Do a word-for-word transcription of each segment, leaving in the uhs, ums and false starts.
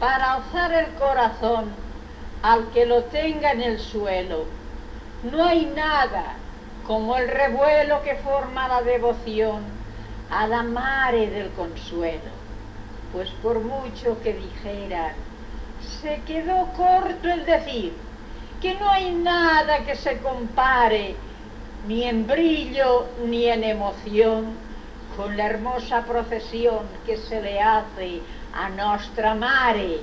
para alzar el corazón al que lo tenga en el suelo. No hay nada como el revuelo que forma la devoción a la mare del consuelo, pues por mucho que dijeran, se quedó corto el decir que no hay nada que se compare, ni en brillo ni en emoción, con la hermosa procesión que se le hace a Nostra Mare.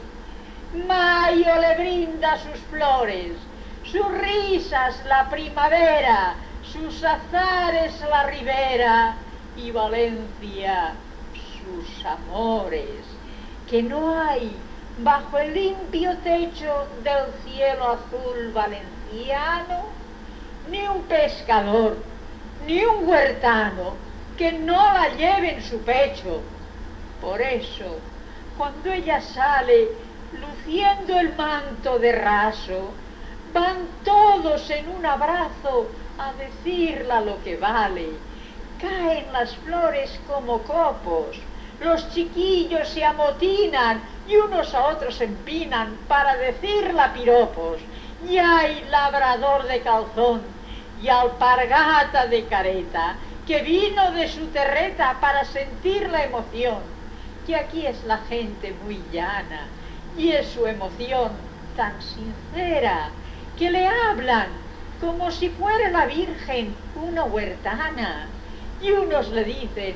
Mayo le brinda sus flores, sus risas la primavera, sus azares la ribera, y Valencia sus amores, que no hay bajo el limpio techo del cielo azul valenciano ni un pescador, ni un huertano que no la lleve en su pecho. Por eso, cuando ella sale luciendo el manto de raso, van todos en un abrazo a decirla lo que vale. Caen las flores como copos, los chiquillos se amotinan y unos a otros se empinan para decirla piropos. Y hay labrador de calzón y alpargata de careta, que vino de su terreta para sentir la emoción, que aquí es la gente muy llana, y es su emoción tan sincera, que le hablan como si fuera la Virgen una huertana, y unos le dicen,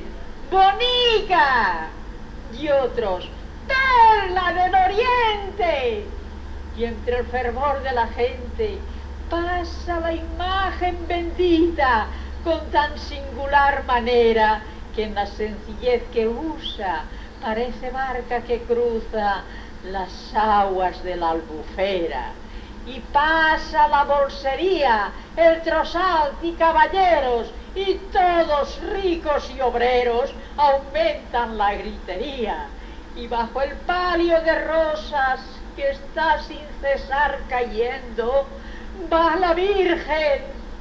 ¡bonica!, y otros, ¡perla del oriente!, y entre el fervor de la gente pasa la imagen bendita con tan singular manera que en la sencillez que usa parece barca que cruza las aguas de la Albufera. Y pasa la bolsería, el trozal y caballeros, y todos ricos y obreros aumentan la gritería. Y bajo el palio de rosas que está sin cesar cayendo, va la Virgen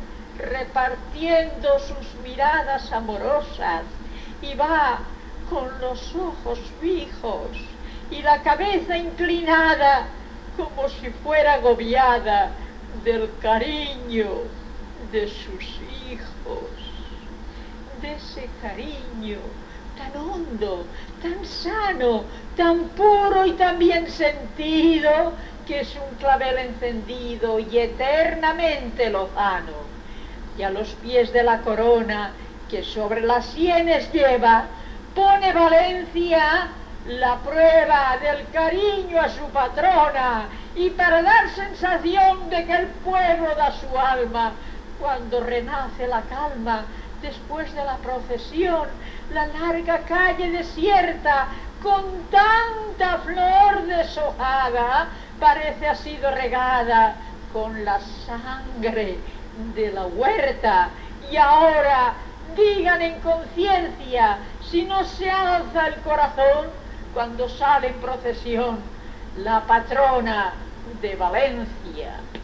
repartiendo sus miradas amorosas, y va con los ojos fijos y la cabeza inclinada como si fuera agobiada del cariño de sus hijos, de ese cariño tan hondo, tan sano, tan puro y tan bien sentido, que es un clavel encendido y eternamente lozano. Y a los pies de la corona que sobre las sienes lleva, pone Valencia la prueba del cariño a su patrona, y para dar sensación de que el pueblo da su alma, cuando renace la calma después de la procesión, la larga calle desierta con tanta flor deshojada parece ha sido regada con la sangre de la huerta. Y ahora digan en conciencia si no se alza el corazón cuando sale en procesión la patrona de Valencia.